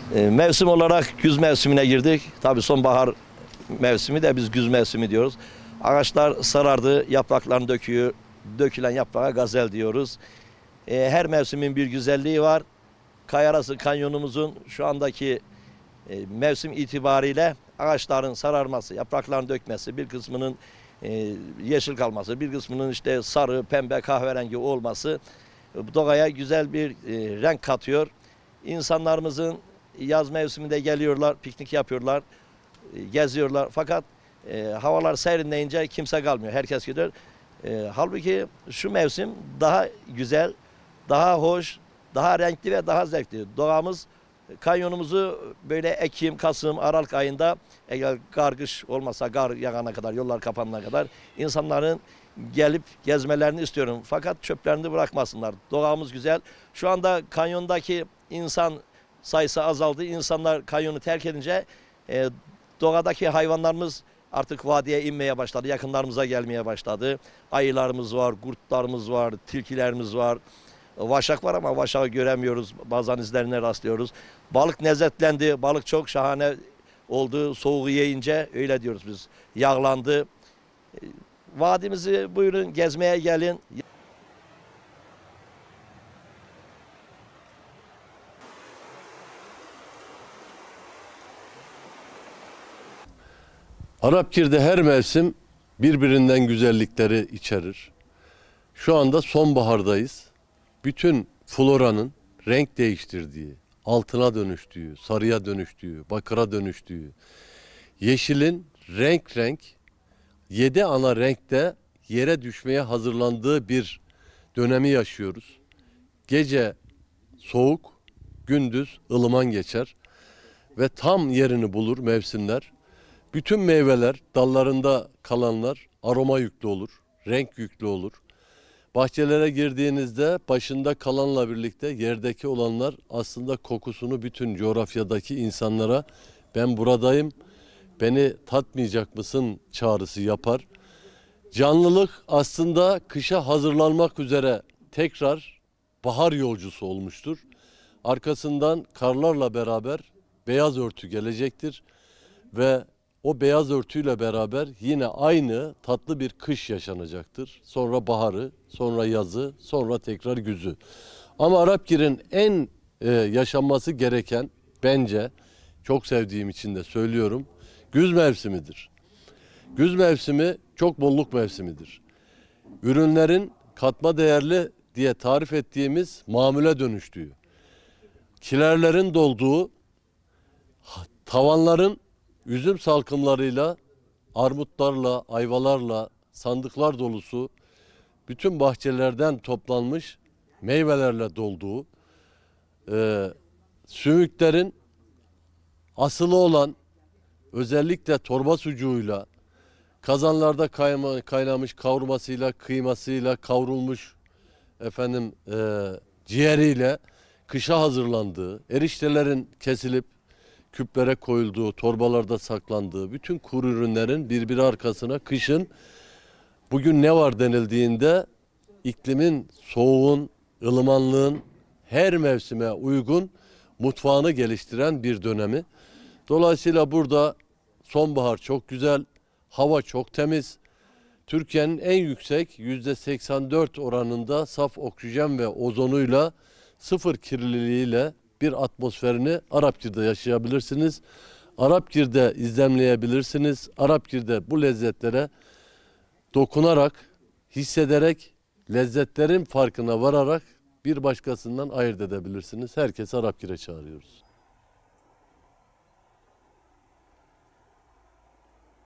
Mevsim olarak güz mevsimine girdik. Tabii sonbahar mevsimi de biz güz mevsimi diyoruz. Ağaçlar sarardı, yapraklarını döküyor. Dökülen yaprağa gazel diyoruz. Her mevsimin bir güzelliği var. Kayarası kanyonumuzun şu andaki mevsim itibariyle ağaçların sararması, yaprakların dökmesi, bir kısmının yeşil kalması, bir kısmının işte sarı, pembe, kahverengi olması doğaya güzel bir renk katıyor. İnsanlarımızın yaz mevsiminde geliyorlar, piknik yapıyorlar, geziyorlar. Fakat havalar serinleyince kimse kalmıyor, herkes gidiyor. Halbuki şu mevsim daha güzel, daha hoş, daha renkli ve daha zevkli. Doğamız kanyonumuzu böyle Ekim, Kasım, Aralık ayında eğer kış olmasa, kar yağana kadar, yollar kapanana kadar insanların gelip gezmelerini istiyorum. Fakat çöplerini bırakmasınlar. Doğamız güzel. Şu anda kanyondaki insan sayısı azaldı. İnsanlar kanyonu terk edince doğadaki hayvanlarımız artık vadiye inmeye başladı. Yakınlarımıza gelmeye başladı. Ayılarımız var, kurtlarımız var, tilkilerimiz var. Vaşak var ama vaşağı göremiyoruz. Bazen izlerine rastlıyoruz. Balık lezzetlendi. Balık çok şahane oldu. Soğuğu yiyince öyle diyoruz biz. Yağlandı. Vadimizi buyurun gezmeye gelin. Arapkir'de her mevsim birbirinden güzellikleri içerir. Şu anda sonbahardayız. Bütün floranın renk değiştirdiği, altına dönüştüğü, sarıya dönüştüğü, bakıra dönüştüğü, yeşilin renk renk 7 ana renkte yere düşmeye hazırlandığı bir dönemi yaşıyoruz. Gece soğuk, gündüz ılıman geçer ve tam yerini bulur mevsimler. Bütün meyveler, dallarında kalanlar aroma yüklü olur, renk yüklü olur. Bahçelere girdiğinizde başında kalanla birlikte yerdeki olanlar aslında kokusunu bütün coğrafyadaki insanlara ben buradayım, beni tatmayacak mısın çağrısı yapar. Canlılık aslında kışa hazırlanmak üzere tekrar bahar yolcusu olmuştur. Arkasından karlarla beraber beyaz örtü gelecektir ve o beyaz örtüyle beraber yine aynı tatlı bir kış yaşanacaktır. Sonra baharı, sonra yazı, sonra tekrar güzü. Ama Arapkir'in en yaşanması gereken bence çok sevdiğim için de söylüyorum güz mevsimidir. Güz mevsimi çok bolluk mevsimidir. Ürünlerin katma değerli diye tarif ettiğimiz mamule dönüştüğü, kilerlerin dolduğu, tavanların üzüm salkımlarıyla, armutlarla, ayvalarla, sandıklar dolusu bütün bahçelerden toplanmış meyvelerle dolduğu, sümüklerin asılı olan özellikle torba sucuğuyla, kazanlarda kaynamış kavurmasıyla, kıymasıyla, kavrulmuş ciğeriyle kışa hazırlandığı, eriştelerin kesilip küplere koyulduğu, torbalarda saklandığı bütün kuru ürünlerin birbiri arkasına kışın bugün ne var denildiğinde iklimin, soğuğun, ılımanlığın her mevsime uygun mutfağını geliştiren bir dönemi. Dolayısıyla burada sonbahar çok güzel, hava çok temiz. Türkiye'nin en yüksek %84 oranında saf oksijen ve ozonuyla, sıfır kirliliğiyle bir atmosferini Arapkir'de yaşayabilirsiniz. Arapkir'de izlemleyebilirsiniz. Arapkir'de bu lezzetlere dokunarak, hissederek, lezzetlerin farkına vararak bir başkasından ayırt edebilirsiniz. Herkesi Arapkir'e çağırıyoruz.